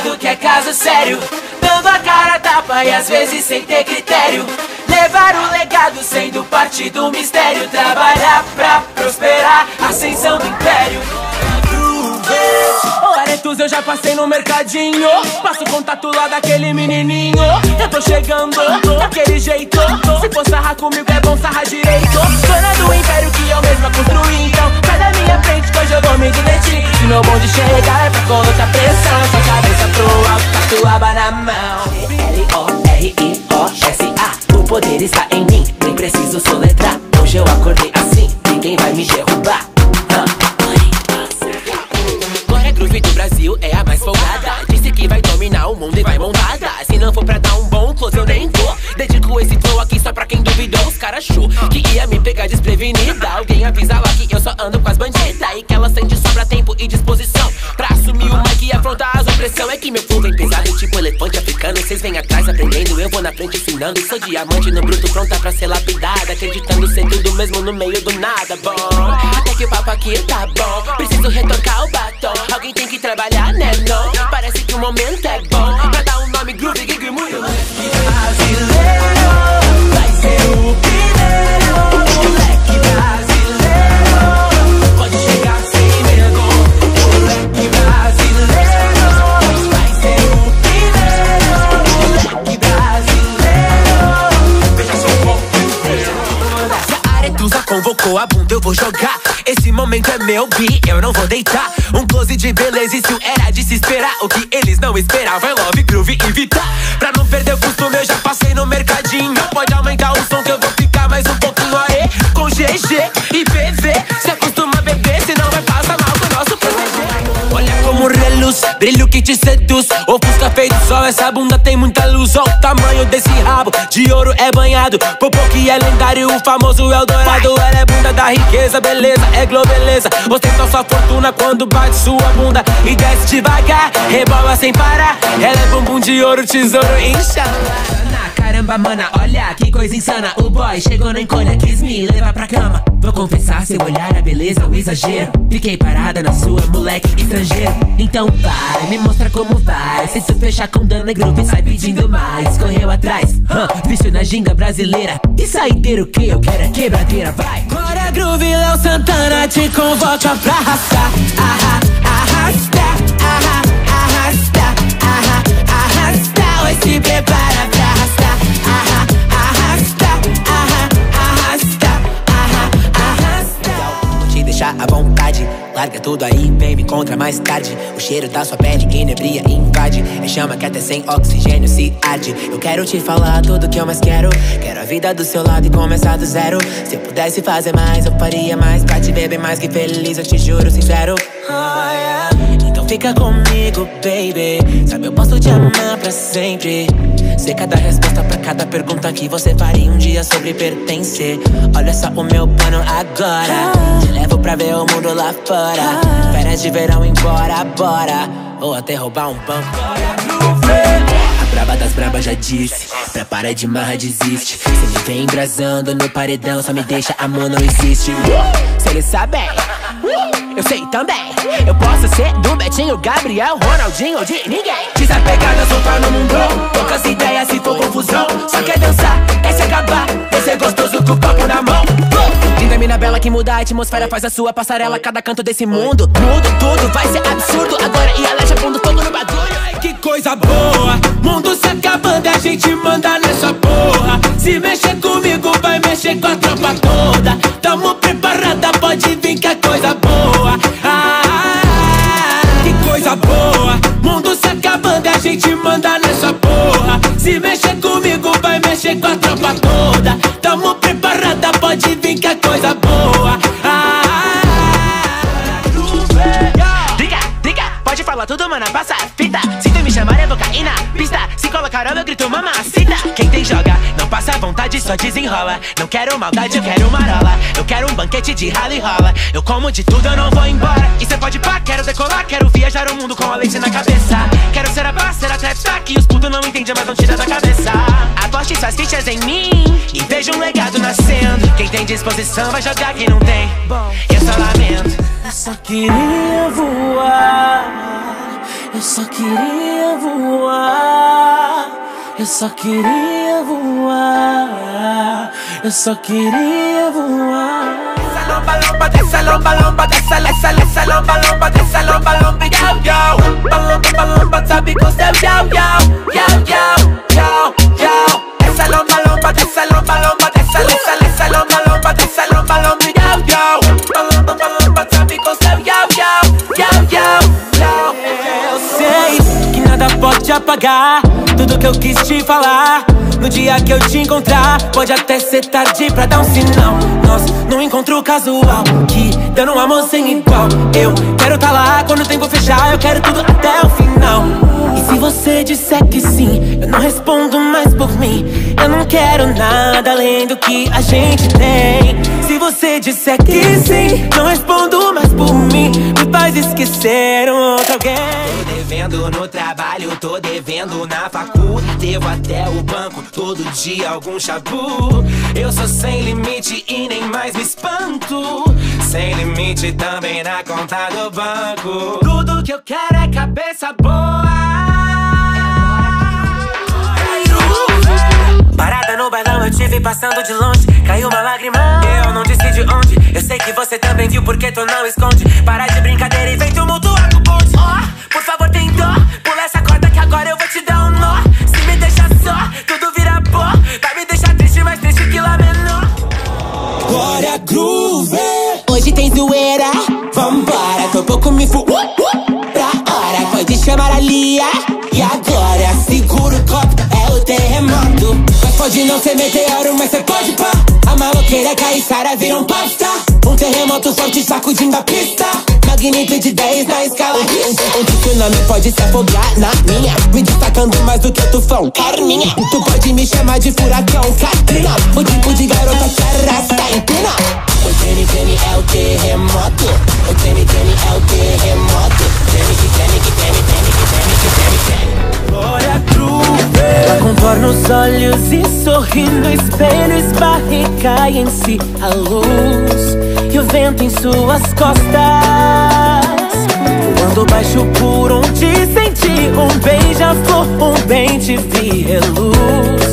ligado que é caso sério, dando a cara a tapa e às vezes sem ter critério. Levar o legado sendo parte do mistério. Trabalhar pra prosperar, ascensão do império. Paretos eu já passei no mercadinho, passo o contato lá daquele menininho. Eu tô chegando, daquele jeito. Se for sarrar comigo é bom sarrar direito. Dona do império que eu mesma construí. Então sai da minha frente que hoje eu vou me divertir. Se meu bonde chegar é pra colocar pressão. Sua cabeça pro alto, tatuaba na mão. L-O-R-I-O-S-A. O poder está em mim, nem preciso soletrar. Hoje eu acordei assim, ninguém vai me derrubar. Groove do Brasil é a mais folgada. Disse que vai dominar o mundo e vai montada. Se não for pra dar um bom close eu nem vou. Dedico esse flow aqui só pra quem duvidou. Os caras achou que ia me pegar desprevenida. Alguém avisa lá que eu só ando com as bandidas e que ela sente sobra tempo e disposição pra assumir o mic e afrontar as opressão. É que meu flow vem pesado tipo elefante africano. Cês vêm atrás aprendendo, eu vou na frente ensinando. Sou diamante no bruto, pronta pra ser lapidada, acreditando ser tudo mesmo no meio do nada. Bom, até que o papo aqui tá bom. Preciso retocar o batom. Alguém tem que trabalhar, né, não? Parece que o momento é bom pra dar um nome groove, gig e muito brasileiro. Vai ser o primeiro moleque brasileiro. Pode chegar sem medo. Moleque brasileiro. Vai ser o primeiro moleque brasileiro. Veja só o povo inteiro. Se a Aretusa convocou a bunda eu vou jogar. Esse momento é meu bi, eu não vou deitar. Um close de beleza, isso era de se esperar. O que eles não esperavam é love, groove e vitar. Pra não perder o costume eu já passei no mercadinho. Pode aumentar o som que eu vou ficar mais um pouquinho aí. Com GG e PV, se acostuma a beber, senão vai passar mal com o nosso proteger. Olha como reluz, brilho que te seduz. Ofusca feito sol, essa bunda tem muita luz. Olha o tamanho desse rabo, de ouro é banhado. Popô que é lendário, o famoso Eldorado. Ela é bunda da riqueza, beleza, é globeleza. Ostenta sua fortuna quando bate sua bunda e desce devagar, rebola sem parar. Ela é bumbum de ouro, tesouro, inshallah. Caramba, mana, olha que coisa insana. O boy chegou na encolha, quis me levar pra cama. Vou confessar, seu olhar, a beleza, o exagero. Fiquei parada na sua, moleque estrangeiro. Então vai, me mostra como vai. Se tu fechar com dana groove, sai pedindo mais. Correu atrás, vício na ginga brasileira. E saideiro que eu quero é quebradeira, vai. Glória Groove, Léo Santana te convoca pra arrastar. Arrasta, arrasta, arrasta. Oi, se prepara pra arrastar. Arrasta, arrasta, arrasta. Vou te deixar à vontade. Larga tudo aí, vem me encontra mais tarde. O cheiro da sua pele que inebria e invade. É chama que até sem oxigênio se arde. Eu quero te falar tudo que eu mais quero. Quero a vida do seu lado e começar do zero. Se eu pudesse fazer mais, eu faria mais. Pra te ver bem mais que feliz, eu te juro sincero. Então fica comigo, baby. Sabe, eu posso te amar pra sempre. Sei cada resposta pra cada pergunta que você faria um dia sobre pertencer. Olha só o meu plano agora. Te levo pra ver o mundo lá fora. Férias de verão embora, bora. Ou até roubar um banco. A braba das brabas já disse. Prepara de marra, desiste. Se ele vem embrasando no paredão, só me deixa, amor, não insiste. Se ele sabe, eu sei também. Eu posso ser do Betinho, Gabriel, Ronaldinho ou de ninguém. Desapegada, soltar no mundão. Poucas ideias se for confusão. Só quer dançar, quer se acabar. Quer ser gostoso com o copo na mão. Linda mina bela que muda a atmosfera, faz a sua passarela. Cada canto desse mundo, mudo tudo, vai ser absurdo. Agora e aleja fundo todo no bagulho. Que coisa boa, mundo se acabando e a gente manda nessa porra. Se mexer comigo, vai mexer com a tropa toda. Tamo preparada, pode vir que é coisa boa. Que coisa boa, mundo se acabando e a gente manda nessa porra. Se mexer comigo, vai mexer com a tropa toda. Tamo preparada, pode vir que é coisa boa. Diga, pode falar tudo, mana, passa a fita. Se tu me chamar, eu vou cair na pista. Se colocar eu grito mamacita. Quem tem joga, não passa vontade, só desenrola. Não quero maldade, eu quero marola. Eu quero um banquete de rala e rola. Eu como de tudo, eu não vou embora. E cê pode pá, quero decolar. Quero viajar o mundo com a leite na cabeça. Quero ser a parceira, trap-stack. E os putos não entendem, mas não tira da cabeça. Aposte suas fichas em mim e veja um legado nascendo. Quem tem disposição vai jogar, quem não tem, eu só lamento. Eu só queria voar. Eu só queria voar. só queria voar, eu só queria voar. Essa lomba, lomba, dessa lomba, lomba, dessa lomba, lomba, dessa lomba, lomba, yau, yau. Lomba, lomba, sabe com seu yau, yau, yau, yau, yau, yau. Essa lomba, lomba, dessa lomba, lomba, dessa lomba, lomba, dessa lomba, lomba, yau, yau. Lomba, lomba, sabe com seu yau, yau, yau, yau, yau. Eu sei que nada pode te apagar tudo que eu quis te falar. No dia que eu te encontrar, pode até ser tarde pra dar um sinal. Nós num encontro casual, que dando um amor sem igual. Eu quero tá lá quando o tempo fechar, eu quero tudo até o final. E se você disser que sim, eu não respondo mais por mim. Eu não quero nada além do que a gente tem. Se você disser que sim, não respondo mais por mim. Me faz esquecer um outro alguém. Tô devendo no trabalho, tô devendo na facu. Devo até o banco, todo dia algum chabu. Eu sou sem limite e nem mais me espanto. Sem limite também na conta do banco. Tudo que eu quero é cabeça boa. Parada no bailão, eu te vi passando de longe. Caiu uma lágrima, eu não disse de onde. Eu sei que você também viu, porque tu não esconde. Para de brincadeira e vem tumultuar com o bonde. Oh, por favor tem dó, pula essa corda que agora eu vou te dar um nó. Se me deixar só, tudo vira pó. Vai me deixar triste, mais triste que lá menor. Bora groove, hoje tem zoeira. Vambora, tô pouco me fu pra hora, pode chamar a Lia. E agora, segura o copo, é o terremoto. Mas pode não ser meteoro, mas cê pode pá. A maloqueira cair, Sara vira um popstar. Um terremoto forte sacudindo a pista. Magnitude 10 na escala. Um tsunami pode se afogar na minha, me destacando mais do que o tufão Carminha. Tu pode me chamar de furacão Katrina, o tipo de garota que arrasta em pina. O Jenny Jenny é o terremoto. O Jenny Jenny é o terremoto. Jenny que Jenny que Jenny Jenny que Jenny que Jenny Jenny. Bora groove. Ela contorna os olhos e sorri no espelho, esbarra e cai em si a luz. E o vento em suas costas, voando baixo por onde senti um beija-flor, um bem-te-vi reluz.